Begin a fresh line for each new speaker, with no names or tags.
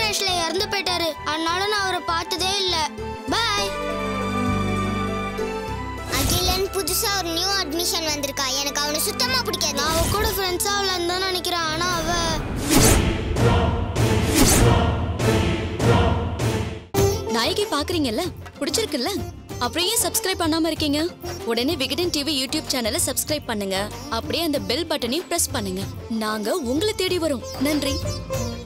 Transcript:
ரேஷ்ல இறந்து போயிட்டாரு. அதனால நான் அவரை பார்த்ததே இல்ல. பை.
அகிலன் புதுசா ஒரு நியூ அட்மிஷன் வந்திருக்கா. எனக்கு அவனை சுத்தமா பிடிக்காது.
நான் அவ கூட ஃப்ரெண்ட்ஸா ஆகலான்னு தான் நினைக்கிறேன். ஆனா அவ
நாயகி பாக்குறீங்கல்ல, பிடிச்சிருக்குல்ல? அப்படியே சப்ஸ்கிரைப் பண்ணாம இருக்கீங்க? உடனே விகடன் டிவி யூடியூப் சேனலை சப்ஸ்கிரைப் பண்ணுங்க. அப்படியே அந்த பெல் பட்டனையும் பிரஸ் பண்ணுங்க. நாங்க உங்களை தேடி வரோம். நன்றி.